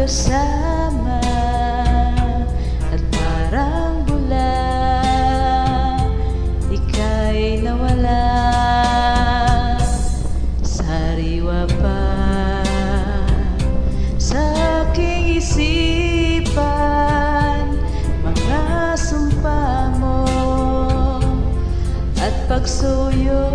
magkasama at parang bula, ika'y nawala. Sariwa pa sa aking isipan mga sumpa mo at pagsuyo.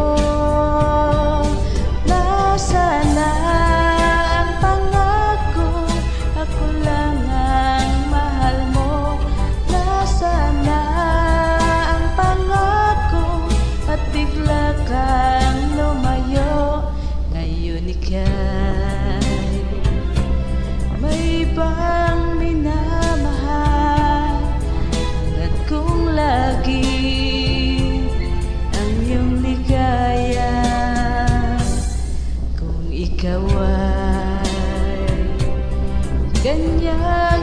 Nasaan na ang pangako? Ako lang ang mahal mo. Nasaan na ang pangako? At bigla kang lumayo. Ngayon ika'y may ibang minamahal. Hangad kong lagi ang iyong ligaya. Ikaw ay ganyan.